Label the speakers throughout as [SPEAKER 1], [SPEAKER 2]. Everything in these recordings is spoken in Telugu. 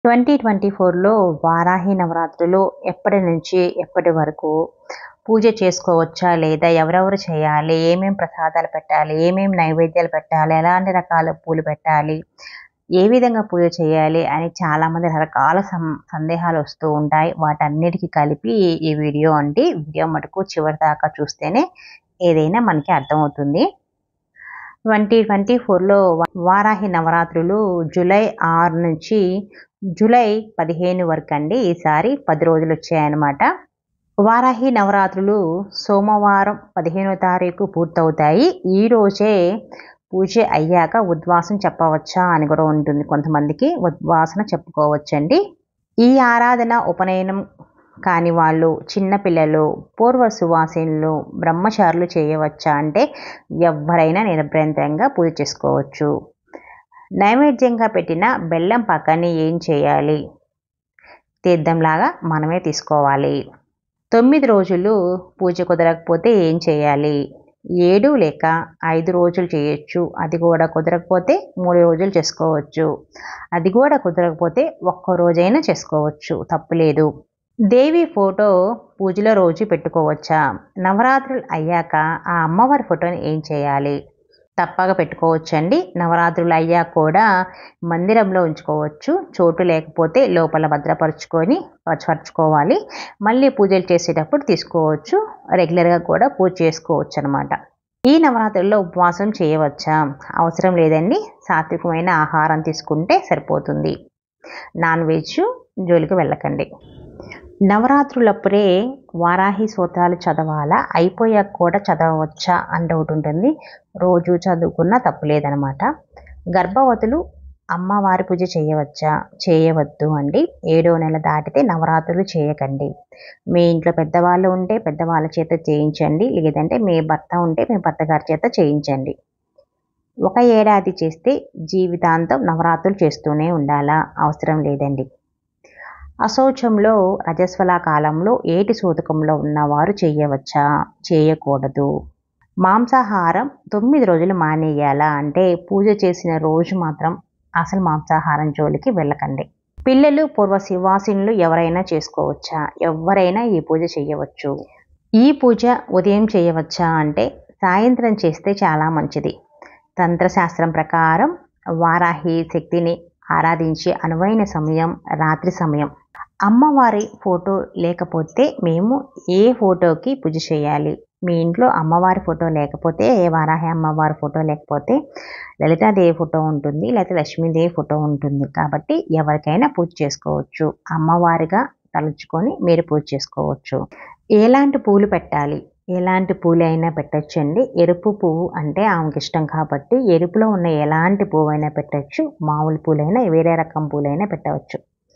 [SPEAKER 1] 2024లో వారాహి నవరాత్రులు ఎప్పటి నుంచి ఎప్పటి వరకు పూజ చేసుకోవచ్చా? లేదా ఎవరెవరు చేయాలి? ఏమేం ప్రసాదాలు పెట్టాలి? ఏమేం నైవేద్యాలు పెట్టాలి? ఎలాంటి రకాల పూలు పెట్టాలి? ఏ విధంగా పూజ చేయాలి? అని చాలామంది రకరకాల సందేహాలు వస్తూ ఉంటాయి. వాటన్నిటికి కలిపి ఈ వీడియో అండి. వీడియో మటుకు చివరి దాకా చూస్తేనే ఏదైనా మనకి అర్థమవుతుంది. 2024లో వారాహి నవరాత్రులు జూలై 6 నుంచి జూలై 15 వరకు అండి. ఈసారి 10 రోజులు వచ్చాయన్నమాట. వారాహి నవరాత్రులు సోమవారం 15వ తారీఖు పూర్తవుతాయి. ఈ రోజే పూజ అయ్యాక ఉద్వాసం చెప్పవచ్చా అని కూడా ఉంటుంది. కొంతమందికి ఉద్వాసన చెప్పుకోవచ్చండి. ఈ ఆరాధన ఉపనయనం కాని వాళ్ళు, చిన్నపిల్లలు, పూర్వ సువాసినులు, బ్రహ్మచారులు చేయవచ్చా అంటే ఎవరైనా నిరభ్యంతరంగా పూజ చేసుకోవచ్చు. నైవేద్యంగా పెట్టిన బెల్లం పక్కని ఏం చేయాలి? తీర్థంలాగా మనమే తీసుకోవాలి. 9 రోజులు పూజ కుదరకపోతే ఏం చేయాలి? 7 లేక 5 రోజులు చేయొచ్చు. అది కూడా కుదరకపోతే 3 రోజులు చేసుకోవచ్చు. అది కూడా కుదరకపోతే ఒక్క రోజైనా చేసుకోవచ్చు, తప్పులేదు. దేవి ఫోటో పూజల రోజు పెట్టుకోవచ్చా? నవరాత్రులు అయ్యాక ఆ అమ్మవారి ఫోటోని ఏం చేయాలి? తప్పక పెట్టుకోవచ్చండి. నవరాత్రులు అయ్యాక కూడా మందిరంలో ఉంచుకోవచ్చు. చోటు లేకపోతే లోపల భద్రపరచుకోవాలి. మళ్ళీ పూజలు చేసేటప్పుడు తీసుకోవచ్చు. రెగ్యులర్గా కూడా పూజ చేసుకోవచ్చు అనమాట. ఈ నవరాత్రుల్లో ఉపవాసం చేయవచ్చా? అవసరం లేదండి. సాత్వికమైన ఆహారం తీసుకుంటే సరిపోతుంది. నాన్ వెజ్ జోలికి వెళ్ళకండి. నవరాత్రులప్పుడే వారాహి స్తోత్రాలు చదవాలా? అయిపోయాక కూడా చదవవచ్చా అని డౌట్ ఉంటుంది. రోజు చదువుకున్నా తప్పులేదనమాట. గర్భవతులు అమ్మవారి పూజ చేయవచ్చా? చేయవద్దు అండి. 7వ నెల దాటితే నవరాత్రులు చేయకండి. మీ ఇంట్లో పెద్దవాళ్ళు ఉంటే పెద్దవాళ్ళ చేత చేయించండి. లేదంటే మీ భర్త ఉంటే మీ భర్త గారి చేత చేయించండి. 1 ఏడాది చేస్తే జీవితాంతం నవరాత్రులు చేస్తూనే ఉండాలా? అవసరం లేదండి. అశౌచంలో రజస్వల కాలంలో ఏటి సూతకంలో ఉన్నవారు చేయవచ్చా? చేయకూడదు. మాంసాహారం 9 రోజులు మానేయాలా అంటే పూజ చేసిన రోజు మాత్రం అసలు మాంసాహారం జోలికి వెళ్ళకండి. పిల్లలు, పూర్వ శివాసినులు ఎవరైనా చేసుకోవచ్చా? ఎవరైనా ఈ పూజ చేయవచ్చు. ఈ పూజ ఉదయం చేయవచ్చా అంటే సాయంత్రం చేస్తే చాలా మంచిది. తంత్రశాస్త్రం ప్రకారం వారాహి శక్తిని ఆరాధించే అనువైన సమయం రాత్రి సమయం. అమ్మవారి ఫోటో లేకపోతే మేము ఏ ఫోటోకి పూజ చేయాలి? మీ ఇంట్లో అమ్మవారి ఫోటో లేకపోతే, వారాహి అమ్మవారి ఫోటో లేకపోతే లలితాదేవి ఫోటో ఉంటుంది, లేకపోతే లక్ష్మీదేవి ఫోటో ఉంటుంది. కాబట్టి ఎవరికైనా పూజ చేసుకోవచ్చు. అమ్మవారిగా తలుచుకొని మీరు పూజ చేసుకోవచ్చు. ఎలాంటి పూలు పెట్టాలి? ఎలాంటి పూలు అయినా పెట్టచ్చండి. ఎరుపు పువ్వు అంటే ఆమెకి ఇష్టం కాబట్టి ఎరుపులో ఉన్న ఎలాంటి పువ్వైనా పెట్టచ్చు. మామూలు పూలైనా వేరే రకం పూలైనా పెట్టవచ్చు.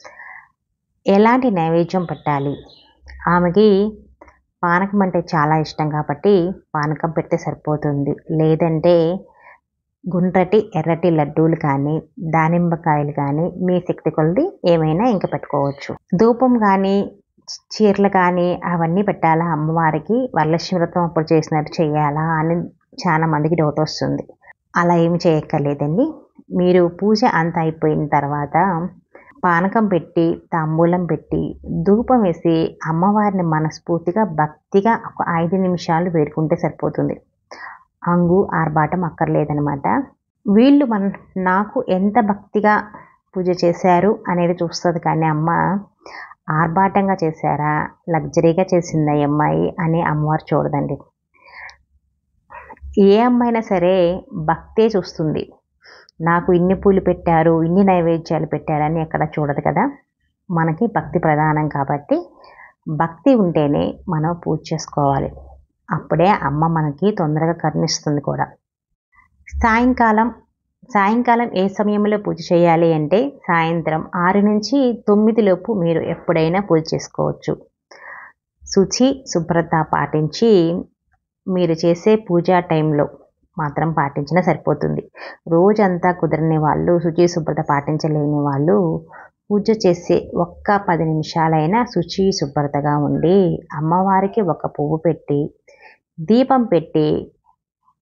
[SPEAKER 1] ఎలాంటి నైవేద్యం పెట్టాలి? ఆమెకి పానకం అంటే చాలా ఇష్టం కాబట్టి పానకం పెడితే సరిపోతుంది. లేదంటే గుండ్రటి ఎర్రటి లడ్డూలు కానీ, దానిమ్మకాయలు కానీ మీ శక్తి కొలది ఏమైనా ఇంకా పెట్టుకోవచ్చు. ధూపం కానీ, చీరలు కానీ అవన్నీ పెట్టాలా అమ్మవారికి? వరలక్ష్మి వ్రతం అప్పుడు చేసినట్టు చేయాలా అని చాలా మందికి డౌట్ వస్తుంది. అలా ఏమి చేయక్కర్లేదండి. మీరు పూజ అంతా అయిపోయిన తర్వాత పానకం పెట్టి, తాంబూలం పెట్టి, ధూపం వేసి అమ్మవారిని మనస్ఫూర్తిగా భక్తిగా ఒక 5 నిమిషాలు వేడుకుంటే సరిపోతుంది. హంగు ఆర్భాటం అక్కర్లేదనమాట. వీళ్ళు నాకు ఎంత భక్తిగా పూజ చేశారు అనేది చూస్తుంది కానీ అమ్మ ఆర్భాటంగా చేశారా, లగ్జరీగా చేసిందా ఈ అమ్మాయి అని అమ్మవారు చూడదండి. ఏ అమ్మైనా సరే భక్తే చూస్తుంది. నాకు ఇన్ని పూలు పెట్టారు, ఇన్ని నైవేద్యాలు పెట్టారని ఎక్కడ చూడదు కదా. మనకి భక్తి ప్రధానం కాబట్టి భక్తి ఉంటేనే మనం పూజ చేసుకోవాలి. అప్పుడే అమ్మ మనకి తొందరగా కరుణిస్తుంది కూడా. సాయంకాలం ఏ సమయంలో పూజ చేయాలి అంటే సాయంత్రం 6 నుంచి 9 లోపు మీరు ఎప్పుడైనా పూజ చేసుకోవచ్చు. శుచి శుభ్రత పాటించి మీరు చేసే పూజా టైంలో మాత్రం పాటించినా సరిపోతుంది. రోజంతా కుదరని వాళ్ళు, శుచి శుభ్రత పాటించలేని వాళ్ళు పూజ చేసే ఒక్క 10 నిమిషాలైనా శుచి శుభ్రతగా ఉండి అమ్మవారికి ఒక పువ్వు పెట్టి, దీపం పెట్టి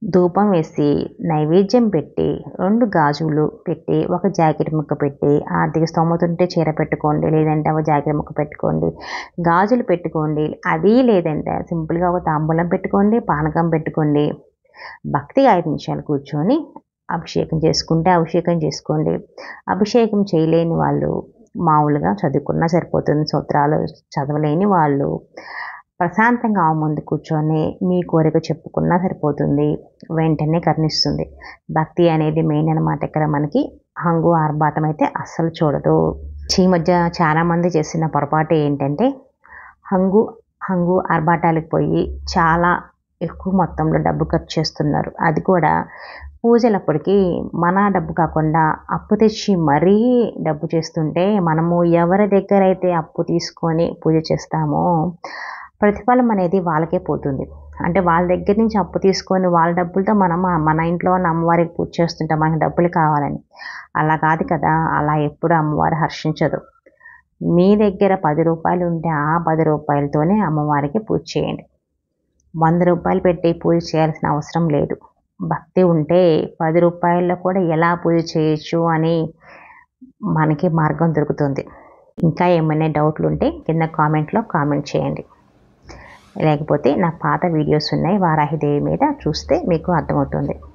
[SPEAKER 1] ధూపం వేసి నైవేద్యం పెట్టి 2 గాజులు పెట్టి ఒక జాకెట్ ముక్క పెట్టి ఆర్థిక స్తోమత ఉంటే చీర పెట్టుకోండి, లేదంటే ఒక జాకెట్ ముక్క పెట్టుకోండి, గాజులు పెట్టుకోండి. అది లేదంటే సింపుల్గా ఒక తాంబూలం పెట్టుకోండి, పానకం పెట్టుకోండి. భక్తిగా 5 నిమిషాలు కూర్చొని అభిషేకం చేసుకుంటే అభిషేకం చేసుకోండి. అభిషేకం చేయలేని వాళ్ళు మామూలుగా చదువుకున్నా సరిపోతుంది. సూత్రాలు చదవలేని వాళ్ళు ప్రశాంతంగా ఆమె ముందు కూర్చొని మీ కోరిక చెప్పుకున్నా సరిపోతుంది. వెంటనే కరుణిస్తుంది. భక్తి అనేది మెయిన్ అనమాట. ఇక్కడ మనకి హంగు ఆర్భాటం అయితే అస్సలు చూడదు. ఈ మధ్య చాలామంది చేసిన పొరపాటు ఏంటంటే హంగు ఆర్భాటాలకు పోయి చాలా ఎక్కువ మొత్తంలో డబ్బు ఖర్చు చేస్తున్నారు. అది కూడా పూజలప్పటికి మన డబ్బు కాకుండా అప్పు తెచ్చి మరీ డబ్బు చేస్తుంటే మనము ఎవరి దగ్గర అయితే అప్పు తీసుకొని పూజ చేస్తామో ప్రతిఫలం అనేది వాళ్ళకే పోతుంది. అంటే వాళ్ళ దగ్గర నుంచి అప్పు తీసుకొని వాళ్ళ డబ్బులతో మనం మన ఇంట్లో ఉన్న అమ్మవారికి పూజ చేస్తుంటాం మనకి డబ్బులు కావాలని. అలా కాదు కదా, అలా ఎప్పుడు అమ్మవారు హర్షించదు. మీ దగ్గర 10 రూపాయలు ఉంటే ఆ 10 రూపాయలతోనే అమ్మవారికి పూజ చేయండి. 100 రూపాయలు పెట్టి పూజ చేయాల్సిన అవసరం లేదు. భక్తి ఉంటే 10 రూపాయల్లో కూడా ఎలా పూజ చేయొచ్చు అని మనకి మార్గం దొరుకుతుంది. ఇంకా ఏమైనా డౌట్లు ఉంటే కింద కామెంట్లో కామెంట్ చేయండి. లేకపోతే నా పాత వీడియోస్ ఉన్నాయి వారాహిదేవి మీద, చూస్తే మీకు అర్థమవుతుంది.